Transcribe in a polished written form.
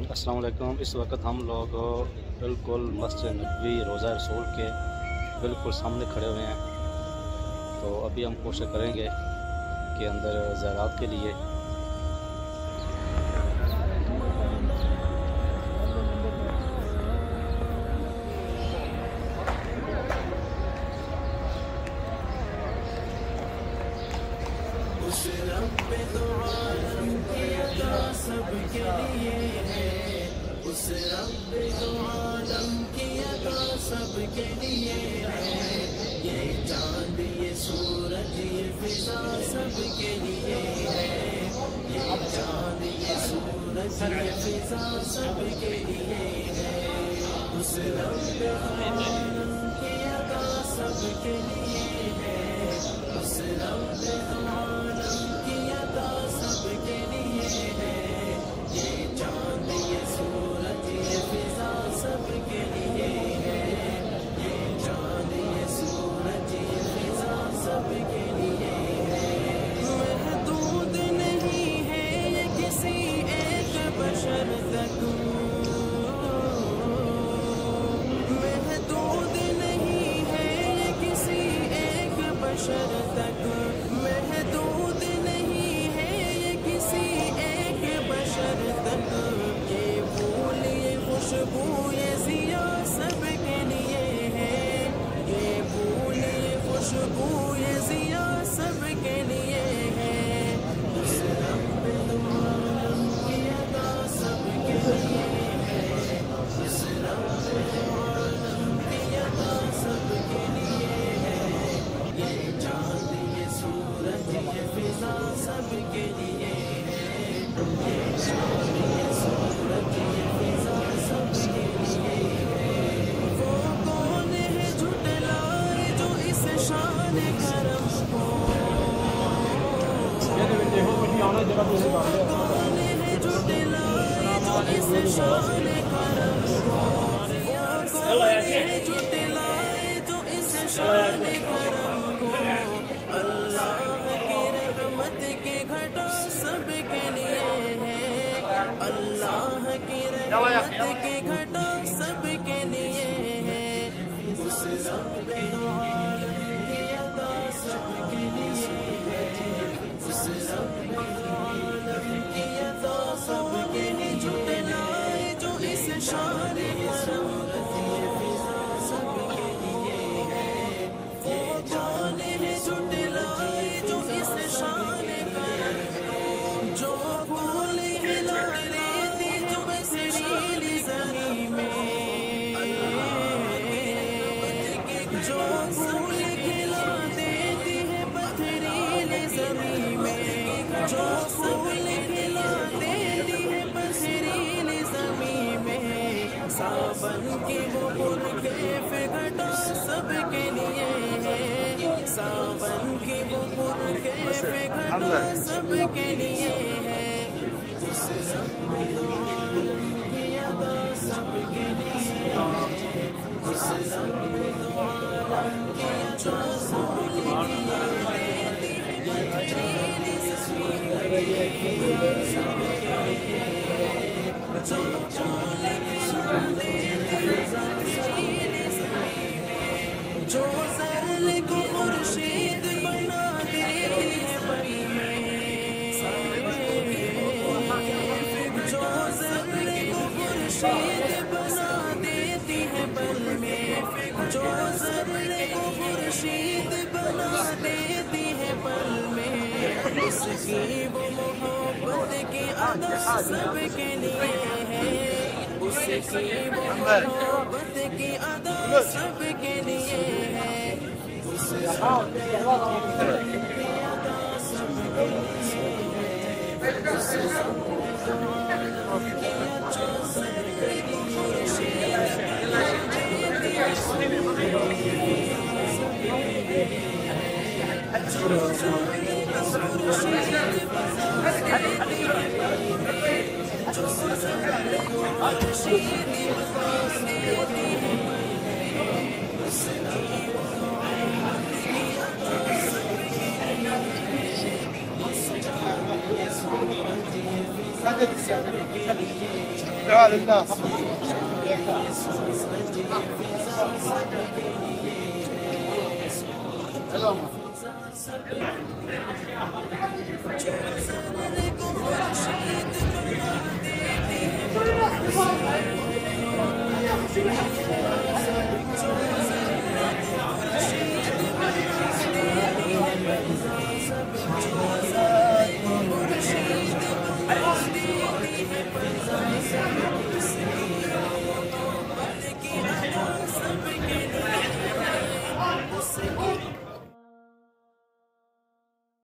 السلام علیکم۔ اس وقت ہم لوگ بالکل مسجد نبوی روضہ رسول کے بالکل سامنے کھڑے ہوئے ہیں، تو ابھی ہم کوشش کریں گے کہ اندر زیارات کے لیے اس رب دو عالم کی عطا سب کے لیے ہے، اس رب دو عالم کی عطا سب کے لیے ہے، یہ چاند یہ سورج یہ فضا سب کے لیے ہے، یہ چاند یہ سورج یہ فضا سب کے لیے ہے، اس رب دو عالم کی عطا سب کے لیے ہے، اس رب دو عالم کی عطا سب کے لیے ہے، یہ چاند یہ سورج یہ فضا سب کے لیے ہے، یہ چاند یہ سورج یہ فضا سب کے لیے ہے، محدود نہیں ہے یہ کسی ایک بشر تک، محدود نہیں ہے یہ کسی ایک بشر تک، محدود نہیں ہے یہ کسی ایک بشر تک، یہ پھول یہ خوشبو یہ ضیا سب کے لیے ہے، یہ پھول یہ خوشبو یہ ضیا سب کے لیے ہے، اس رب دو عالم کی عطا سب کے لیے ہے، اس رب دو عالم کی عطا سب کے لیے ہے، یہ چاند یہ سورج یہ فضا سب کے لیے ہے، یہ چاند یہ سورج یہ فضا سب کے لیے ہے، وہ کون ہے جھٹلائے جو اس شان کرم کو، وہ کون ہے جھٹلائے جو اس شان کرم کو، وہ کون ہے جھٹلائے جو اس شان کرم کو، اللہ کی رحمت کی گھٹا سب کے لیے ہے، اللہ کی رحمت کی گھٹا سب کے لیے ہے، اس رب دو عالم کی عطا سب کے لیے ہے، اس رب دو عالم کی عطا سب کے لیے، جھٹلائے جو اس شان کرم کو، سب کے لیے ہے، وہ کون ہے جھٹلائے جو اس شان کرم کو، جو پھول کھلا دیتی جو پتھریلی زمین میں، جو پھول کھلا دیتی ہے پتھریلی زمین میں، جو پھول کھلا دیتی ہے پتھریلی زمین میں، ساون کی وہ پرکیف گھٹا سب کے لیے ہے، ساون کی وہ پرکیف گھٹا سب کے لیے ہے، اس رب دو عالم کی عطا سب کے لیے ہے، اس رب دو عالم کی عطا سب کے لیے ہے، پتھریلی زمین میں سب کے لیے ہے، جو پھول کھلا دیتی ہے پتھریلی زمین میں، جو زرل کو خورشید بنا دیتی ہے پل میں، جو زرل کو خورشید بنا دیتی ہے پل میں، جو زرل کو خورشید بنا دیتی ہے پل میں، اس کی وہ محبت کی ادا سب کے لیے ہے، اس کی وہ محبت کی ادا سب کے لیے ہے، اس رب دو عالم کی عطا سب کے لیے ہے، اس رب دو عالم کی عطا سب کے لیے، خورشید بنا دیتی ہے سب کے لیے، سب کے لیے ہے، جو زمین کو خورشید بنا دیتی ہے پل میں، جو زمین کو خورشید بنا دیتی ہے پل میں، اس کی وہ محبت کی عطا سب کے لیے ہے، اس چاند یہ سورج یہ فضا سب کے لیے ہے، खुर्शीद